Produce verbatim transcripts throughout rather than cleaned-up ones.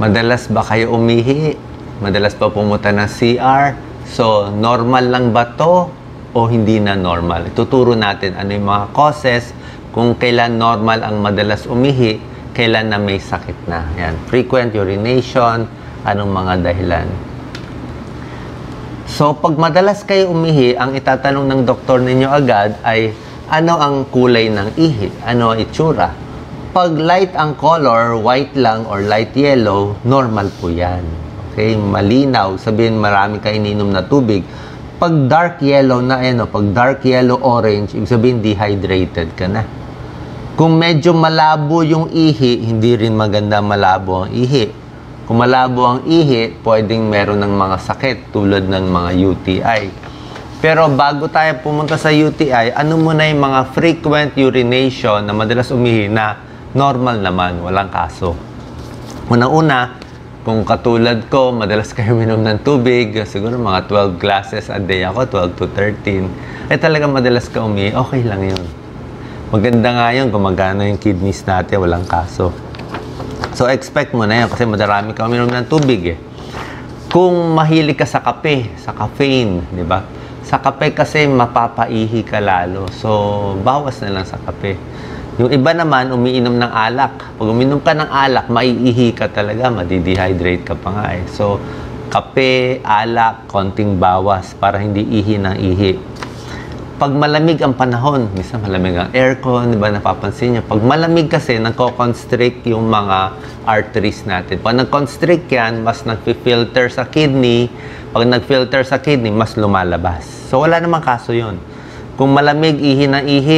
Madalas ba kayo umihi? Madalas ba pumunta ng C R? So, normal lang ba to o hindi na normal? Ituturo natin ano yung mga causes, kung kailan normal ang madalas umihi, kailan na may sakit na. Yan. Frequent urination, anong mga dahilan. So, pag madalas kayo umihi, ang itatanong ng doktor ninyo agad ay ano ang kulay ng ihi? Ano ang itsura? Pag light ang color, white lang or light yellow, normal po yan. Okay? Malinaw. Sabihin, marami kayo ininom na tubig. Pag dark yellow na, ano, pag dark yellow orange, ibig sabihin dehydrated ka na. Kung medyo malabo yung ihi, hindi rin maganda malabo ang ihi. Kung malabo ang ihi, pwedeng meron ng mga sakit tulad ng mga U T I. Pero bago tayo pumunta sa U T I, ano muna yung mga frequent urination na madalas umihi na normal naman, walang kaso. Una-una, kung katulad ko, madalas kayo minom ng tubig, siguro mga twelve glasses a day ako, twelve to thirteen, eh talaga madalas ka umihi, okay lang yun. Maganda nga yun, gumagana yung kidneys natin, walang kaso. So, expect mo na yun kasi madarami ka uminom ng tubig eh. Kung mahilig ka sa kape, sa caffeine, di ba? Sa kape kasi mapapaihi ka lalo. So, bawas na lang sa kape. Yung iba naman, umiinom ng alak. Pag uminom ka ng alak, maiihi ka talaga, madidehydrate ka pa nga eh. So, kape, alak, konting bawas para hindi ihi ng ihi. Pag malamig ang panahon, minsan malamig ang aircon, di ba, napapansin niyo? Pag malamig kasi, nagko-constrict yung mga arteries natin. Pag nag-constrict yan, mas nag-filter sa kidney. Pag nag-filter sa kidney, mas lumalabas. So, wala namang kaso yun. Kung malamig, ihi na ihi,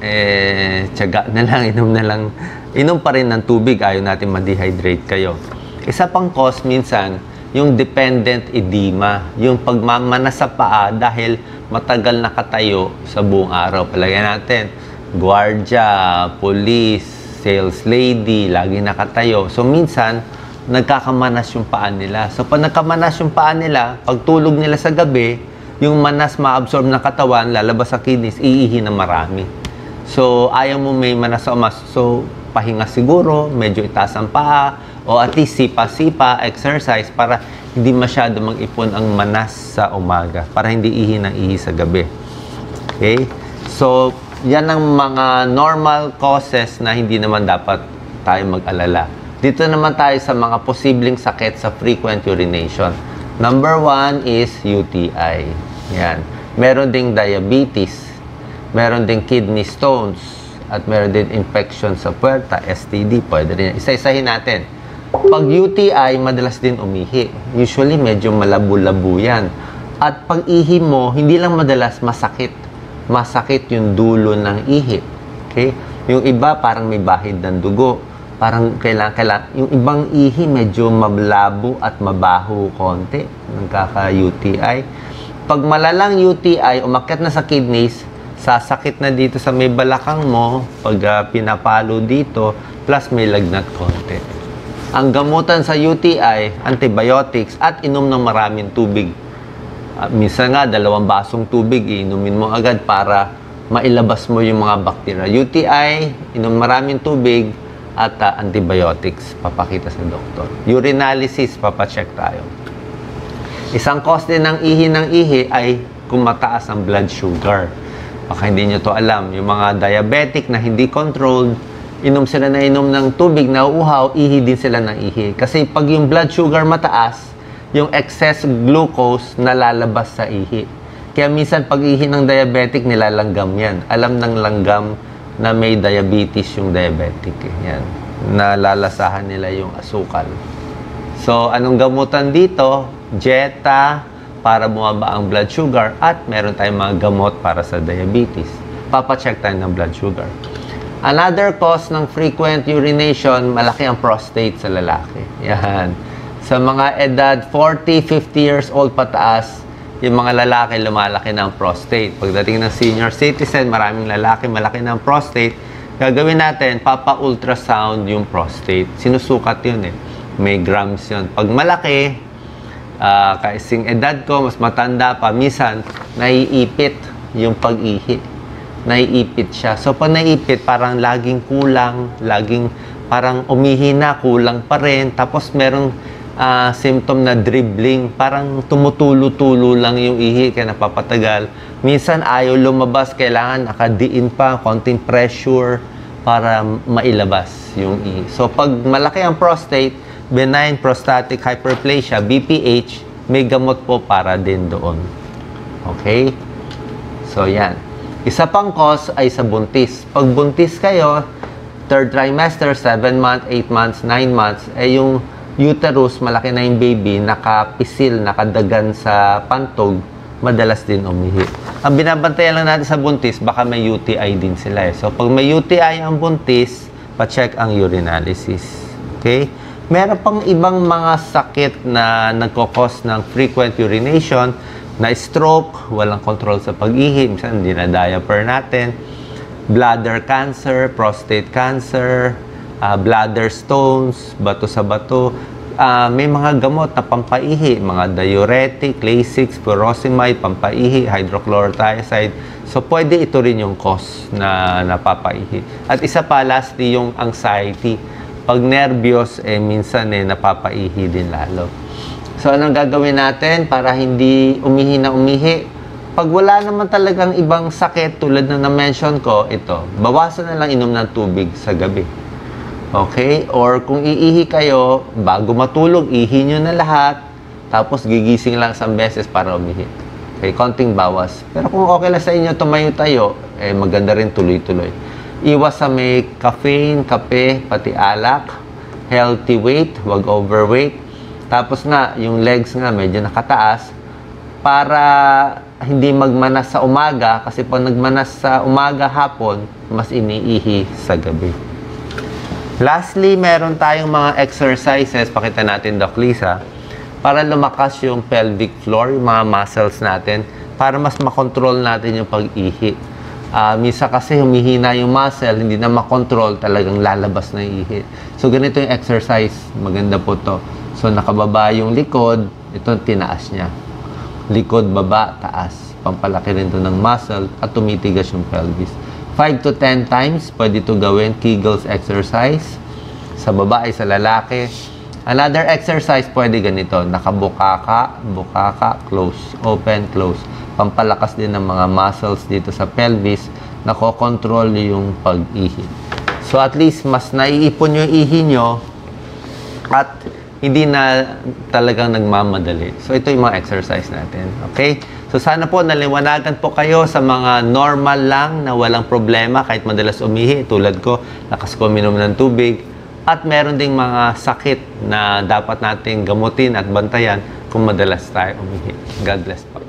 eh, tiyaga na lang, inom na lang. Inom pa rin ng tubig, ayaw natin ma-dehydrate kayo. Isa pang cause, minsan, yung dependent edema, yung pagmamana sa paa dahil matagal nakatayo sa buong araw. Palagyan natin, guardia, police, sales lady, lagi nakatayo. So, minsan, nagkakamanas yung paa nila. So, pag nagkamanas yung paa nila, pag tulog nila sa gabi, yung manas ma-absorb ng katawan, lalabas sa kidneys, iihi na marami. So, ayaw mo may manas sa umas. So, pahinga siguro, medyo itaas ang paa, o at least sipa-sipa, exercise, para hindi masyado mag-ipon ang manas sa umaga, para hindi ihi ng ihi sa gabi. Okay? So, yan ang mga normal causes na hindi naman dapat tayo mag-alala. Dito naman tayo sa mga posibleng sakit sa frequent urination. Number one is U T I. Yan. Meron ding diabetes, meron ding kidney stones, at meron din infection sa puwerta, S T D. Pwede rin. Isa-isahin natin. Pag U T I, madalas din umihi. Usually, medyo malabo-labo yan. At pag ihi mo, hindi lang madalas masakit. Masakit yung dulo ng ihi. Okay? Yung iba, parang may bahid ng dugo. Parang kailangan, kailangan. Yung ibang ihi, medyo mablabo at mabaho konti. Nagkaka-U T I. Pag malalang U T I, umakyat na sa kidneys, sasakit na dito sa may balakang mo, pag uh, pinapalo dito, plus may lagnat konti. Ang gamutan sa U T I, antibiotics, at inom ng maraming tubig. Uh, minsan nga, dalawang basong tubig, inumin mo agad para mailabas mo yung mga bakterya. U T I, inom maraming tubig, at uh, antibiotics, papakita sa doktor. Urinalysis, papacheck tayo. Isang cause din ng ihi ng ihi ay kung mataas ang blood sugar. Baka hindi nyo to alam. Yung mga diabetic na hindi controlled, inom sila na inom ng tubig na uhaw, ihi din sila ng ihi. Kasi pag yung blood sugar mataas, yung excess glucose nalalabas sa ihi. Kaya minsan pag ihi ng diabetic, nilalanggam yan. Alam ng langgam na may diabetes yung diabetic. Eh. Yan. Nalalasahan nila yung asukal. So, anong gamutan dito? Jetta, para bumaba ang blood sugar, at meron tayong mga gamot para sa diabetes. Papacheck tayo ng blood sugar. Another cause ng frequent urination, malaki ang prostate sa lalaki. Yan. Sa mga edad forty, fifty years old pataas, yung mga lalaki lumalaki ng prostate. Pagdating ng senior citizen, maraming lalaki malaki ng prostate. Gagawin natin, papa-ultrasound yung prostate. Sinusukat yun eh. May grams yun. Pag malaki, uh, kaising edad ko, mas matanda pa, minsan, naiipit yung pag-ihi. Naiipit siya. So, pag naiipit, parang laging kulang, laging parang umihi na, kulang pa rin, tapos merong uh, symptom na dribbling, parang tumutulo-tulo lang yung ihi kaya napapatagal. Minsan ayaw lumabas, kailangan nakadiin pa, konting pressure para mailabas yung ihi. So pag malaki ang prostate, benign prostatic hyperplasia, B P H, may gamot po para din doon. Okay? So yan. Isa pang cause ay sa buntis. Pag buntis kayo, third trimester, seven months, eight months, nine months, eh yung uterus, malaki na yung baby, nakapisil, nakadagan sa pantog, madalas din umihi. Ang binabantayan lang natin sa buntis, baka may U T I din sila eh. So, pag may U T I ang buntis, pa-check ang urinalysis. Okay? Meron pang ibang mga sakit na nagkakos ng frequent urination, na stroke, walang control sa pag-ihi, minsan dinadiaper natin, bladder cancer, prostate cancer, uh, bladder stones, bato sa bato. Uh, may mga gamot na pampaihi, mga diuretic, Lasix, furosemide, pampaihi, hydrochlorothiazide. So, pwede ito rin yung cause na napapaihi. At isa pa, lastly, yung anxiety. Pag nervyos, eh, minsan eh, napapaihi din lalo. So, anong gagawin natin para hindi umihi na umihi? Pag wala naman talagang ibang sakit tulad na na-mention ko, ito, bawasan na lang inom ng tubig sa gabi. Okay? Or kung iihi kayo, bago matulog, ihi nyo na lahat, tapos gigising lang isang beses para umihi. Okay? Konting bawas. Pero kung okay lang sa inyo tumayo-tayo, eh maganda rin tuloy-tuloy. Iwas sa may caffeine, kape, pati alak, healthy weight, wag overweight. Tapos nga, yung legs nga medyo nakataas, para hindi magmanas sa umaga, kasi pag nagmanas sa umaga, hapon, mas iniihi sa gabi. Lastly, meron tayong mga exercises, pakita natin, Doc Lisa, para lumakas yung pelvic floor, yung mga muscles natin, para mas makontrol natin yung pag-ihi. Uh, misa kasi humihina yung muscle, hindi na makontrol, talagang lalabas na yung ihi. So, ganito yung exercise. Maganda po to. So, nakababa yung likod, ito tinaas niya. Likod, baba, taas. Pampalaki rin ito ng muscle at tumitigas yung pelvis. five to ten times, pwede ito gawin. Kegels exercise. Sa babae, sa lalaki. Another exercise, pwede ganito. Nakabukaka, bukaka, close, open, close. Pampalakas din ng mga muscles dito sa pelvis. Nakokontrol yung pag-ihi. So at least, mas naiipon yung ihi nyo at hindi na talagang nagmamadali. So, ito yung mga exercise natin. Okay? So, sana po naliwanagan po kayo sa mga normal lang na walang problema kahit madalas umihi. Tulad ko, lakas ko minom ng tubig. At meron ding mga sakit na dapat nating gamutin at bantayan kung madalas tayo umihi. God bless po.